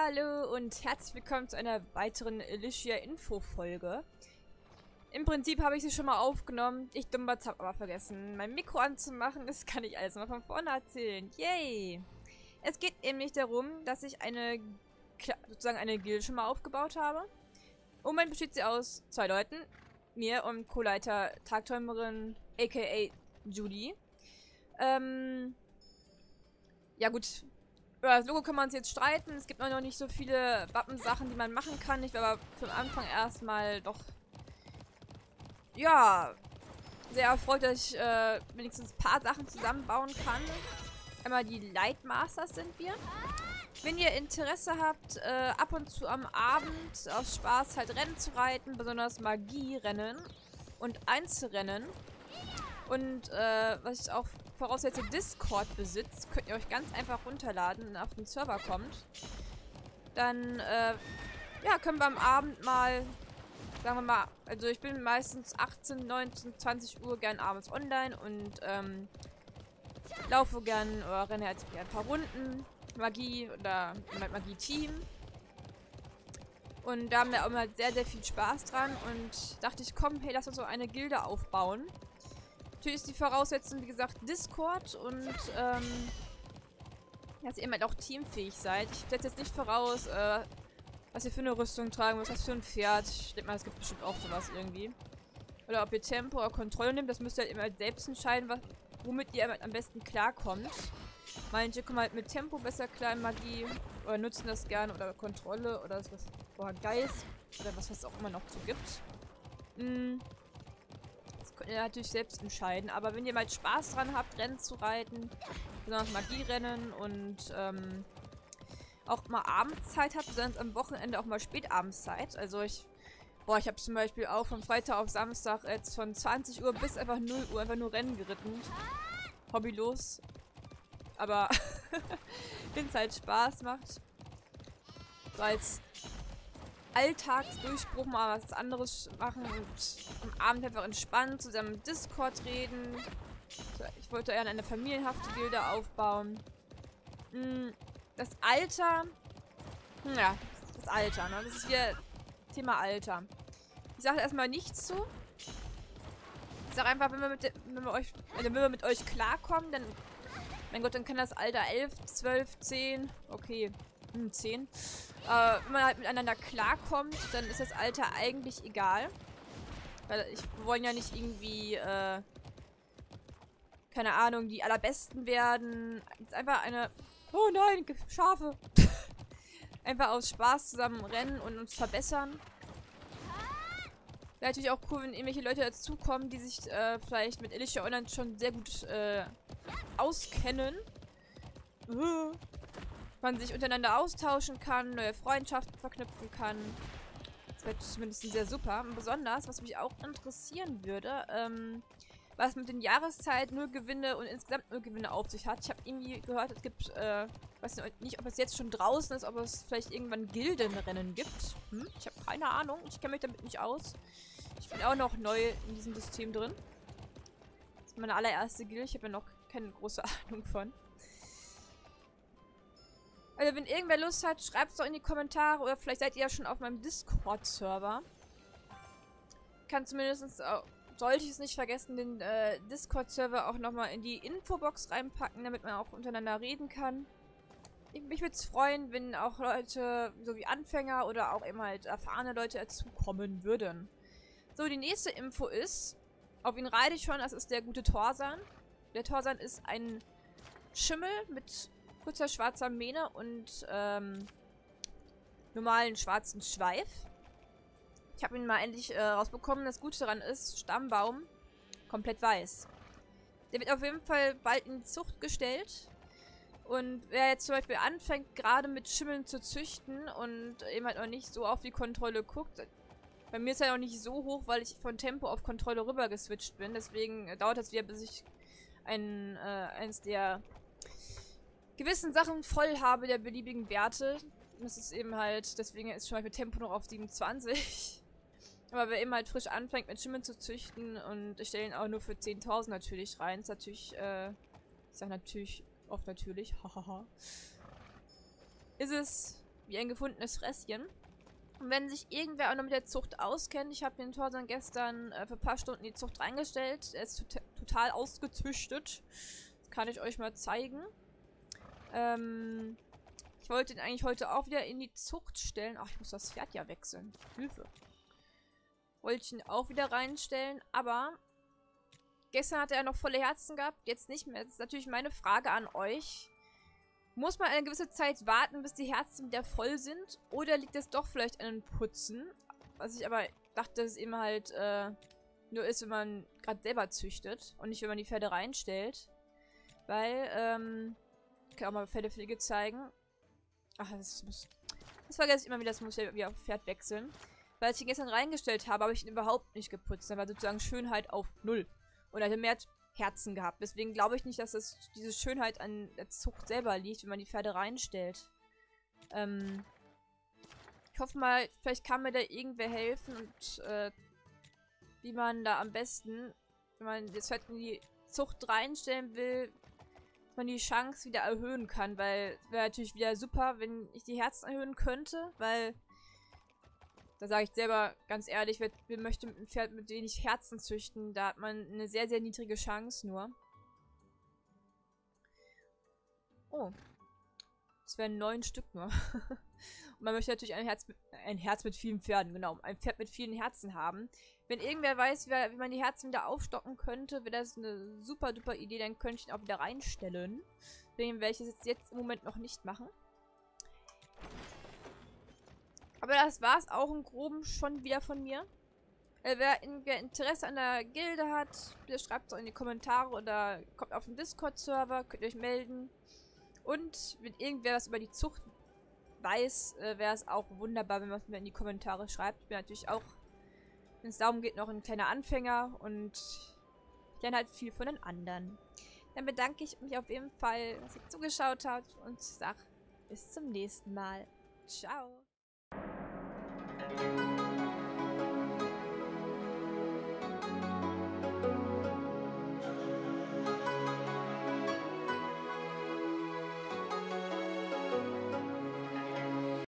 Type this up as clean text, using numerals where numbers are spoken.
Hallo und herzlich willkommen zu einer weiteren Alicia-Info-Folge. Im Prinzip habe ich sie schon mal aufgenommen. Ich Dumbatz habe aber vergessen, mein Mikro anzumachen. Das kann ich alles mal von vorne erzählen. Yay! Es geht nämlich darum, dass ich sozusagen eine Guild schon mal aufgebaut habe. Im Moment besteht sie aus 2 Leuten. Mir und Co-Leiter Tagträumerin, aka Judy. Ja gut. Über das Logo kann man uns jetzt streiten. Es gibt noch nicht so viele Wappensachen, die man machen kann. Ich war aber vom Anfang erstmal doch, ja, sehr erfreut, dass ich wenigstens ein paar Sachen zusammenbauen kann. Einmal die Light Masters sind wir. Wenn ihr Interesse habt, ab und zu am Abend aus Spaß halt Rennen zu reiten, besonders Magie-Rennen und Einzelrennen. Und was ich auch voraussetze, Discord besitzt, könnt ihr euch ganz einfach runterladen und auf den Server kommt. Dann, ja, können wir am Abend mal, sagen wir mal, also ich bin meistens 18, 19, 20 Uhr gern abends online und, laufe gern oder renne halt ein paar Runden. Magie oder Magie-Team. Und da haben wir auch mal sehr, sehr viel Spaß dran und dachte ich, komm, hey, lass uns so eine Gilde aufbauen. Natürlich ist die Voraussetzung, wie gesagt, Discord und, dass ihr halt auch teamfähig seid. Ich setze jetzt nicht voraus, was ihr für eine Rüstung tragen müsst, was für ein Pferd. Ich denke mal, es gibt bestimmt auch sowas irgendwie. Oder ob ihr Tempo oder Kontrolle nehmt, das müsst ihr halt immer selbst entscheiden, womit ihr am besten klarkommt. Manche kommen halt mit Tempo besser klar in Magie oder nutzen das gerne oder Kontrolle oder was, oder Geist oder was es auch immer noch so gibt. Das könnt ihr natürlich selbst entscheiden, aber wenn ihr mal Spaß dran habt, Rennen zu reiten, besonders Magierennen und auch mal Abendszeit habt, besonders am Wochenende auch mal Spätabendszeit. Also ich habe zum Beispiel auch von Freitag auf Samstag jetzt von 20 Uhr bis einfach 0 Uhr einfach nur Rennen geritten. Hobbylos. Aber wenn es halt Spaß macht, so als Alltagsdurchbruch mal was anderes machen und am Abend einfach entspannt zusammen im Discord reden. Ich wollte eher eine familienhafte Gilde aufbauen. Das Alter. Ja, das Alter, ne? Das ist wieder Thema Alter. Ich sage erstmal nichts zu. Ich sage einfach, wenn wir mit euch klarkommen, dann, mein Gott, dann kann das Alter 11, 12, 10, okay, 10. Wenn man halt miteinander klarkommt, dann ist das Alter eigentlich egal. Weil wir wollen ja nicht irgendwie, keine Ahnung, die Allerbesten werden. Jetzt einfach oh nein, Schafe. Einfach aus Spaß zusammen rennen und uns verbessern. Wäre natürlich auch cool, wenn irgendwelche Leute dazukommen, die sich vielleicht mit Alicia Online schon sehr gut auskennen. Man sich untereinander austauschen kann, neue Freundschaften verknüpfen kann. Das wäre zumindest sehr super. Und besonders, was mich auch interessieren würde, was mit den Jahreszeiten Nullgewinne und insgesamt Nullgewinne auf sich hat. Ich habe irgendwie gehört, es gibt, weiß nicht, ob es jetzt schon draußen ist, ob es vielleicht irgendwann Gildenrennen gibt. Ich habe keine Ahnung. Ich kenne mich damit nicht aus. Ich bin auch noch neu in diesem System drin. Das ist meine allererste Gilde. Ich habe ja noch keine große Ahnung von. Also wenn irgendwer Lust hat, schreibt es doch in die Kommentare. Oder vielleicht seid ihr ja schon auf meinem Discord-Server. Kann zumindest, sollte ich es nicht vergessen, den Discord-Server auch nochmal in die Infobox reinpacken, damit man auch untereinander reden kann. Mich würde es freuen, wenn auch Leute, so wie Anfänger oder auch eben halt erfahrene Leute dazukommen würden. So, die nächste Info ist, auf ihn reite ich schon, das ist der gute Torsan. Der Torsan ist ein Schimmel mit kurzer schwarzer Mähne und normalen schwarzen Schweif. Ich habe ihn mal endlich rausbekommen. Das Gute daran ist, Stammbaum komplett weiß. Der wird auf jeden Fall bald in die Zucht gestellt. Und wer jetzt zum Beispiel anfängt, gerade mit Schimmeln zu züchten und eben halt noch nicht so auf die Kontrolle guckt. Bei mir ist er noch nicht so hoch, weil ich von Tempo auf Kontrolle rüber geswitcht bin. Deswegen dauert es wieder, bis ich eins der gewissen Sachen voll habe, der beliebigen Werte. Das ist eben halt, deswegen ist zum Beispiel Tempo noch auf 27. Aber wer eben halt frisch anfängt mit Schimmeln zu züchten und ich stelle ihn auch nur für 10.000 natürlich rein, ist natürlich, ich sag natürlich, oft natürlich, hahaha, ist es wie ein gefundenes Fresschen. Und wenn sich irgendwer auch noch mit der Zucht auskennt, ich habe den Torsan gestern für ein paar Stunden in die Zucht reingestellt. Er ist total ausgezüchtet. Das kann ich euch mal zeigen. Ich wollte ihn eigentlich heute auch wieder in die Zucht stellen. Ach, ich muss das Pferd ja wechseln. Hilfe. Wollte ich ihn auch wieder reinstellen, aber gestern hatte er noch volle Herzen gehabt, jetzt nicht mehr. Das ist natürlich meine Frage an euch. Muss man eine gewisse Zeit warten, bis die Herzen wieder voll sind? Oder liegt es doch vielleicht an den Putzen? Was ich aber dachte, dass es eben halt nur ist, wenn man gerade selber züchtet und nicht, wenn man die Pferde reinstellt. Weil, ich kann auch mal Pferdepflege zeigen. Ach, das vergesse ich immer wieder, das muss ich ja wieder auf Pferd wechseln. Weil ich ihn gestern reingestellt habe ich ihn überhaupt nicht geputzt. Dann war sozusagen Schönheit auf 0. Und er hatte mehr Herzen gehabt. Deswegen glaube ich nicht, dass diese Schönheit an der Zucht selber liegt, wenn man die Pferde reinstellt. Ich hoffe mal, vielleicht kann mir da irgendwer helfen und wie man da am besten, wenn man das Pferd in die Zucht reinstellen will, dass man die Chance wieder erhöhen kann. Weil es wäre natürlich wieder super, wenn ich die Herzen erhöhen könnte, weil da sage ich selber ganz ehrlich, wir möchten mit einem Pferd mit wenig Herzen züchten. Da hat man eine sehr, sehr niedrige Chance nur. Oh. Das wären 9 Stück nur. Und man möchte natürlich ein Herz mit vielen Pferden, genau. Ein Pferd mit vielen Herzen haben. Wenn irgendwer weiß, wie man die Herzen wieder aufstocken könnte, wäre das eine super duper Idee. Dann könnte ich ihn auch wieder reinstellen. Deswegen werde ich das jetzt im Moment noch nicht machen. Aber das war es auch im Groben schon wieder von mir. Wer Interesse an der Gilde hat, bitte schreibt es auch in die Kommentare oder kommt auf den Discord-Server, könnt ihr euch melden. Und wenn irgendwer was über die Zucht weiß, wäre es auch wunderbar, wenn man es mir in die Kommentare schreibt. Ich bin natürlich auch, wenn es darum geht, noch ein kleiner Anfänger und ich lerne halt viel von den anderen. Dann bedanke ich mich auf jeden Fall, dass ihr zugeschaut habt und sage bis zum nächsten Mal. Ciao.